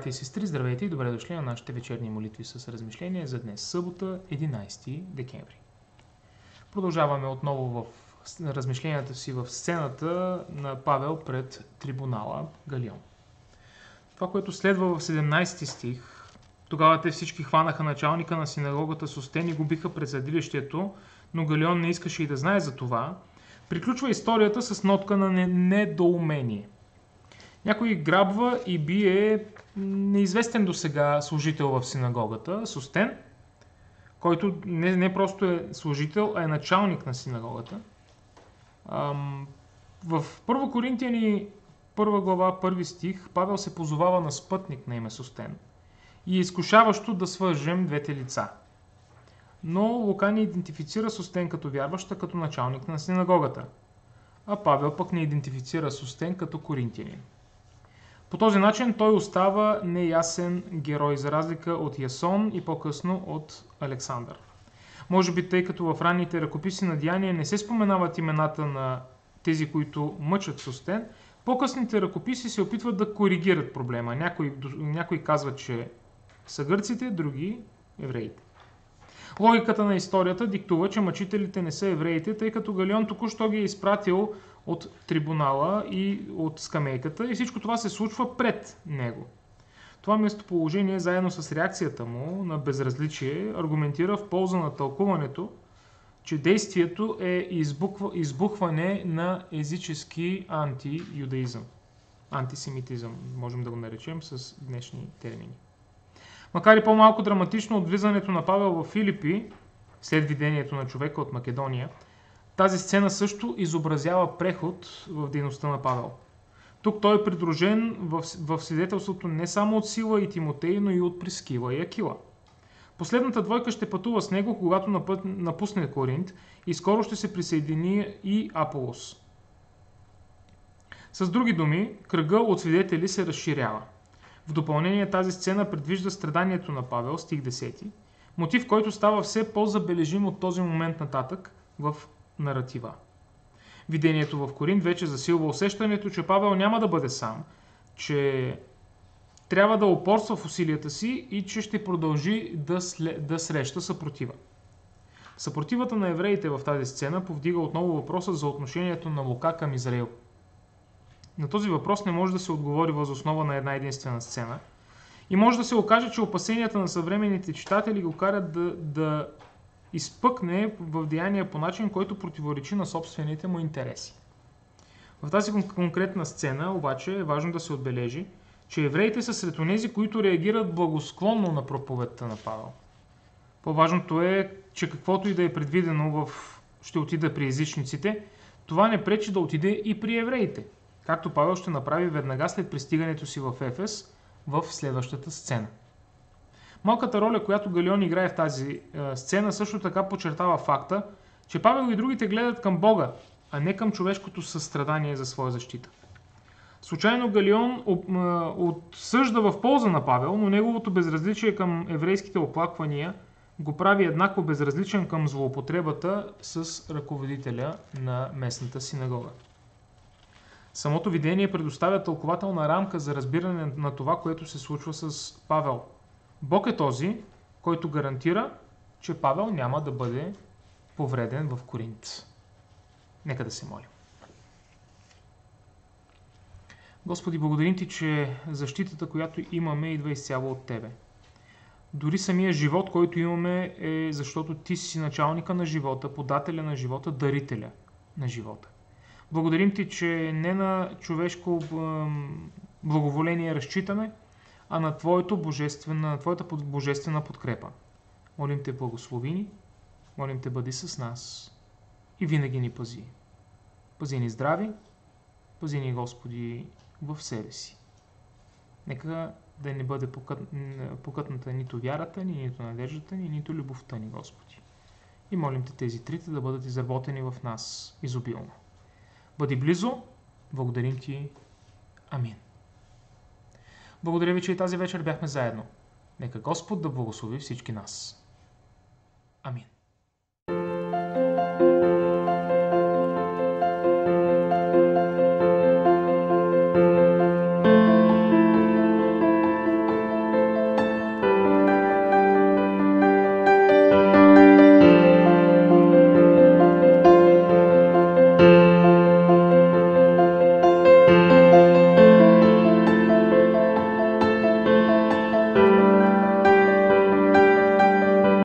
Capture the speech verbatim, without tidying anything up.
брати и сестри, здравейте и добре дошли на нашите вечерни молитви с размишления за днес, събота, единайсети декември. Продължаваме отново в размишленията си в сцената на Павел пред трибунала Галион. Това, което следва в седемнайсети стих, тогава те всички хванаха началника на синагогата Состен и го биха пред съдилището, но Галион не искаше и да знае за това, приключва историята с нотка на недоумение. Някой грабва и бие неизвестен до сега служител в синагогата, Состен, който не, не просто е служител, а е началник на синагогата. Ам, в първо Коринтияни, първа глава, първи стих, Павел се позовава на спътник на име Состен и е изкушаващо да свържем двете лица. Но Лука не идентифицира Состен като вярваща, като началник на синагогата, а Павел пък не идентифицира Состен като коринтиянин. По този начин той остава неясен герой, за разлика от Ясон и по-късно от Александър. Може би тъй като в ранните ръкописи на Деяния не се споменават имената на тези, които мъчат Состен, по-късните ръкописи се опитват да коригират проблема. Някои, някои казват, че са гърците, други евреите. Логиката на историята диктува, че мъчителите не са евреите, тъй като Галион току-що ги е изпратил от трибунала и от скамейката и всичко това се случва пред него. Това местоположение, заедно с реакцията му на безразличие, аргументира в полза на тълкуването, че действието е избухва, избухване на езически антиюдаизъм. Антисемитизъм, можем да го наречем с днешни термини. Макар и по-малко драматично от влизането на Павел в Филипи, след видението на човека от Македония, тази сцена също изобразява преход в дейността на Павел. Тук той е придружен в, в свидетелството не само от Сила и Тимотей, но и от Прискила и Акила. Последната двойка ще пътува с него, когато напът, напусне Коринт и скоро ще се присъедини и Аполос. С други думи, кръга от свидетели се разширява. В допълнение тази сцена предвижда страданието на Павел, стих десети, мотив, който става все по-забележим от този момент нататък в наратива. Видението в Коринт вече засилва усещането, че Павел няма да бъде сам, че трябва да упорства в усилията си и че ще продължи да, след, да среща съпротива. Съпротивата на евреите в тази сцена повдига отново въпроса за отношението на Лука към Израил. На този въпрос не може да се отговори въз основа на една единствена сцена и може да се окаже, че опасенията на съвременните читатели го карат да, да изпъкне в деяния по начин, който противоречи на собствените му интереси. В тази конкретна сцена обаче е важно да се отбележи, че евреите са сред онези, които реагират благосклонно на проповедта на Павел. По-важното е, че каквото и да е предвидено в ще отида при езичниците, това не пречи да отиде и при евреите, както Павел ще направи веднага след пристигането си в Ефес в следващата сцена. Малката роля, която Галион играе в тази е, сцена, също така подчертава факта, че Павел и другите гледат към Бога, а не към човешкото състрадание за своя защита. Случайно Галион отсъжда в полза на Павел, но неговото безразличие към еврейските оплаквания го прави еднакво безразличен към злоупотребата с ръководителя на местната синагога. Самото видение предоставя тълкователна рамка за разбиране на това, което се случва с Павел. Бог е този, който гарантира, че Павел няма да бъде повреден в Коринт. Нека да се молим. Господи, благодарим Ти, че защитата, която имаме, идва изцяло от Тебе. Дори самия живот, който имаме, е защото Ти си началника на живота, подателя на живота, дарителя на живота. Благодарим Ти, че не на човешко благоволение разчитаме, а на Твоето божествена, на Твоята божествена подкрепа. Молим Те, благослови ни, молим Те, бъди с нас и винаги ни пази. Пази ни здрави, пази ни, Господи, в себе си. Нека да не бъде покътната нито вярата ни, нито надеждата ни, нито любовта ни, Господи. И молим Те тези трите да бъдат изработени в нас изобилно. Бъди близо, благодарим Ти. Амин. Благодаря Ви, че и тази вечер бяхме заедно. Нека Господ да благослови всички нас. Амин.